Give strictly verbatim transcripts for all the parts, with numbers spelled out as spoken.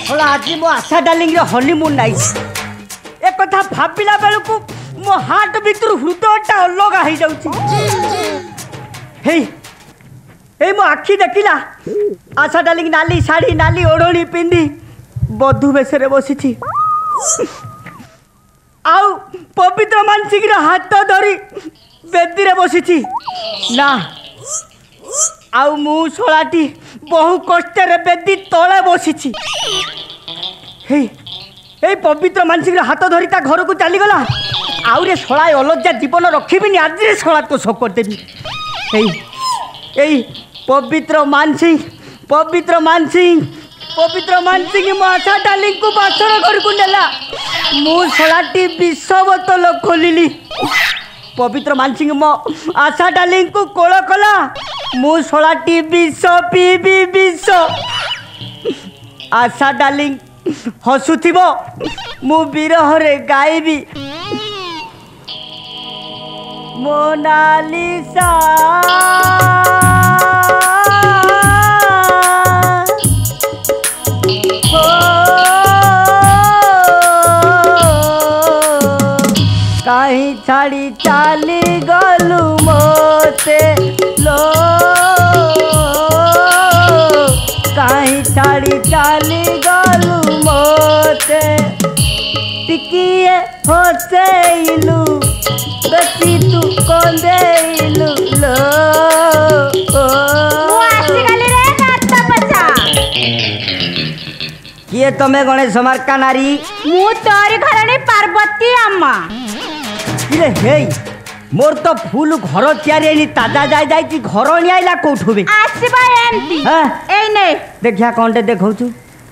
होला आज मो आशा डार्लिंग रे हनीमून नाइट एक कथा भाबिला बेलू को मो हार्ट भीतर हृदयटा अलगा हो जाउची हे हे मो आखी देखिला आशा डार्लिंग नाली साड़ी नाली ओढ़णी पिंदी बधु बेसरे बसी आउ पवित्र मानसिक हाथ धरी बेदी रे बसी ना आउ मु सोलाटी बहु कष्ट रे बेदी तले बसी हे हे पवित्र मानसिक हाथ धरी ता घर को चली गला आउ रे सोला अलज्जा जीवन रखिबिनी आज रे सोला तो शोक कर देबी हे हे पवित्र मानसिक पवित्र मानसिक पवित्र मानसिक मो आशा डार्लिंग को बासर घर को नेला मु सोलाटी विष बोतल खोलिली पवित्र मानसिंह मो आशा डार्लिंग को कोल कला मु सोलाटी विष पीबी विष आशा डार्लिंग हसुथिबो मु विरह रे गाइबी मोनालिसा कहीं छाड़ी चाली गलु मोते लो कहीं छाड़ी चाली गलु मोते टिकिए होसेइलु बेसी तू कोंदेइलु लो मु आसी गली रे नात पचा किए तमे गणेश मार्का नारी मु तोरी घरणी पार्वती अम्मा किरे हे मोर तो फूल घर तैयारी ताजा जाय जाय घर नि आइला कोठु बे आसीबा एंती एई ने देखिया कोनटे देखौ छु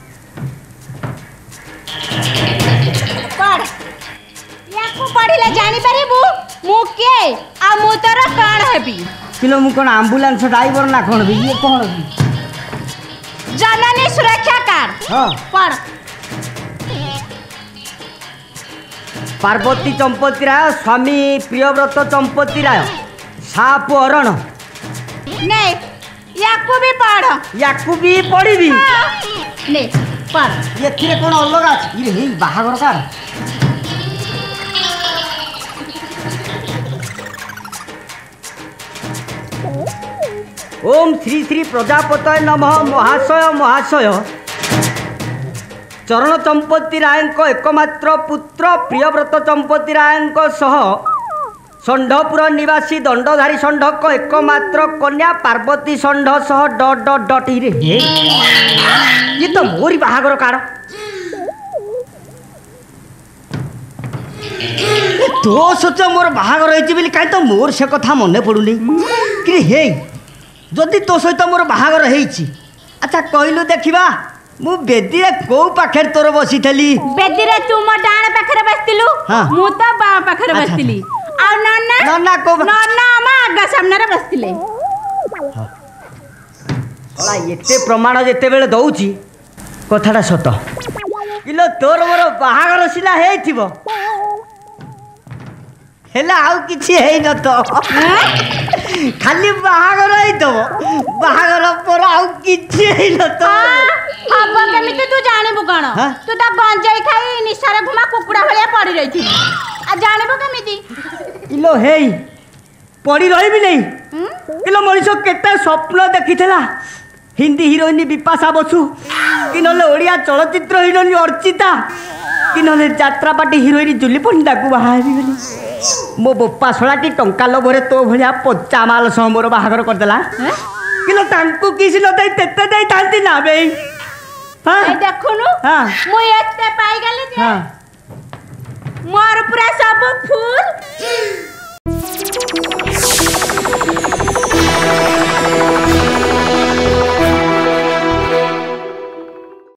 पढ़ याकू पढ़िले जानि परिबू मु के आ मु तोर काण हेबी किलो मु कोन एम्बुलेंस ड्राइवर ना कोन बे ये कोन जननी सुरक्षा कार्ड हां पढ़ पार्वती चंपती राय स्वामी प्रियव्रत चंपती राय साप अरण ने याकू भी पढ़ याकू भी पढ़िबी ने पढ़ ये थिरे कोन अलग अछि ये हे बाहागर कार ओम श्री श्री प्रजापतये नमः महाशय महाशय चरण चंपती राय एकमात्र पुत्र प्रियव्रत चंपती राय सह षंढपुर निवासी दंडधारी षंढक एकमात्र कन्या पार्वती षंढ सह डट डट डट रे ये तो मोरी बाहागर कार तो सोच मोर बाहागर होइछि बिली काई तो मोर से कथा मने पडुनी कि हे जदि तो सहित मोर बाहागर हेइछि अच्छा कहलु देखिबा मु बेदी रे को पाखर तोर बसी थली बेदी रे तू मो डाण पाखरे बसतिलु मु तो बा पाखरे बसतिली आ नन्ना नन्ना को नन्ना मा आगा सामने रे बसतिले होला एते प्रमाण जेते बेले दउची कथाटा सत किलो तोर मोर बाहागर सिला हेइथिबो हेला आउ किछि हेइ न तो खाली बाहागर हेइ तो बाहागर पर आउ किछि हेइ न तो अब केमिति तू जानिबु कोन तू त गंजाई खाई निसारे घुमा कुकुडा भलिया पड़ी रहिथि आ जानिबु केमिति इलो हेइ पड़ी रहिबि नै इलो मनिषो केते स्वप्न देखिथला हिंदी हिरोइन विपाशा बसु कि नले ओडिया चलचित्र हिरोइन अर्चिता कि नले यात्रा पार्टी हिरोइन जुली पंडा को बाहाबी बोली मो बोपा सोलाटी टंका लोभरे तो भलिया पच्चा माल सह मोर बाहागर कर देला किलो तांकु किसी न दई तेते दई थांती ना बे हां ए देखुनु हां मु एते पाई गेली जे हां मोर पूरा सब फूल